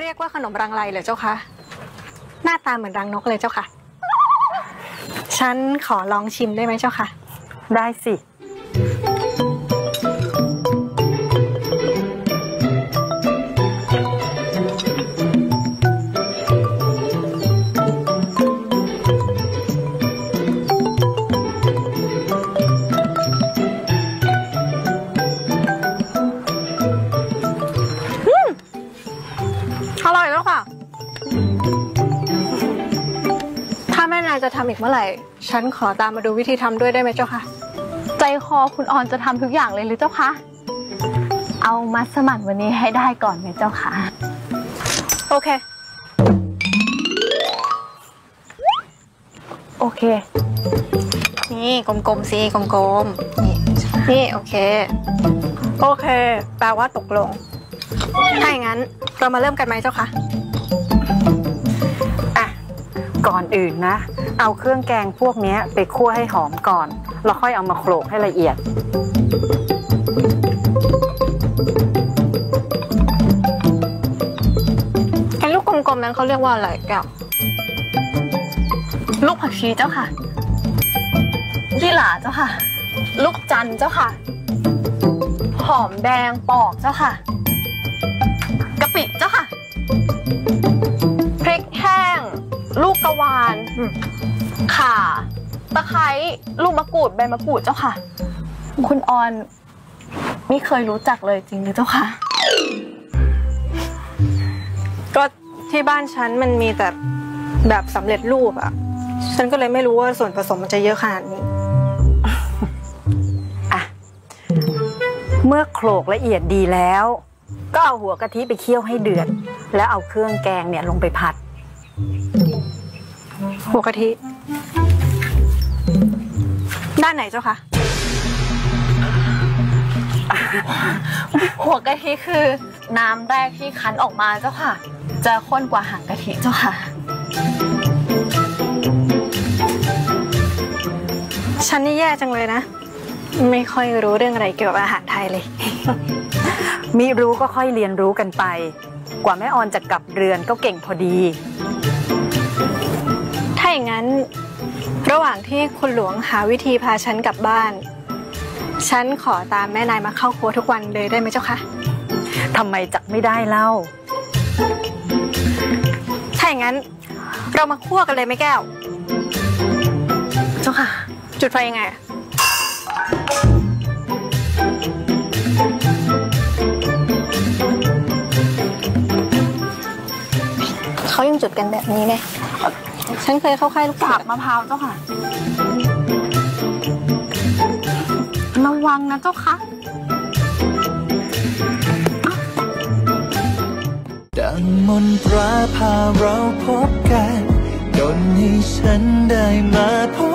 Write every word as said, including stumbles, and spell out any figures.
รียกว่าขนมรังไรเหรอเจ้าคะหน้าตาเหมือนรังนกเลยเจ้าค่ะฉันขอลองชิมได้ไหมเจ้าค่ะได้สิอร่อยแล้วค่ะถ้าแม่นายจะทำอีกเมื่อไหร่ฉันขอตามมาดูวิธีทำด้วยได้ไหมเจ้าค่ะใจคอคุณออนจะทำทุกอย่างเลยหรือเจ้าคะเอามัสมั่นวันนี้ให้ได้ก่อนไหมเจ้าค่ะโอเคโอเคนี่กลมๆสิกลมๆนี่นี่โอเคโอเคแปลว่าตกลงถ้าอย่างนั้นเรามาเริ่มกันไหมเจ้าคะอ่ะก่อนอื่นนะเอาเครื่องแกงพวกนี้ไปคั่วให้หอมก่อนแล้วค่อยเอามาโขลกให้ละเอียดไอ้ลูกกลมๆนั้นเขาเรียกว่าอะไรแก้วลูกผักชีเจ้าค่ะยี่หร่าเจ้าค่ะลูกจันเจ้าค่ะหอมแดงปอกเจ้าค่ะกะปิเจ้าค่ะพริกแห้งลูกกระวานข่าตะไคร้ลูกมะกรูดใบมะกรูดเจ้าค่ะคุณออนไม่เคยรู้จักเลยจริงหรือเจ้าค่ะก็ที่บ้านฉันมันมีแต่แบบสำเร็จรูปอ่ะฉันก็เลยไม่รู้ว่าส่วนผสมมันจะเยอะขนาดนี้อ่ะเมื่อโขลกละเอียดดีแล้วก็เอาหัวกะทิไปเคี่ยวให้เดือดแล้วเอาเครื่องแกงเนี่ยลงไปผัดหัวกะทิด้านไหนเจ้าคะหัวกะทิคือน้ำแรกที่คั้นออกมาเจ้าค่ะจะข้นกว่าหางกะทิเจ้าค่ะฉันนี่แย่จังเลยนะไม่ค่อยรู้เรื่องอะไรเกี่ยวกับอาหารไทยเลยมิรู้ก็ค่อยเรียนรู้กันไปกว่าแม่ออนจะกลับเรือนก็เก่งพอดีถ้าอย่างนั้นระหว่างที่คุณหลวงหาวิธีพาฉันกลับบ้านฉันขอตามแม่นายมาเข้าครัวทุกวันเลยได้ไหมเจ้าคะทำไมจักไม่ได้เล่าถ้าอย่างนั้นเรามาคั่วกันเลยไหมแก้วเจ้าค่ะจุดไฟยังไงเขายังจุดกันแบบนี้ไหมฉันเคยเข้าค่ายลูกกาบมะพร้าวเจ้าค่ะระวังนะเจ้าค่ะดังมนตราพาเราพบกันดลให้ฉันได้มาพบ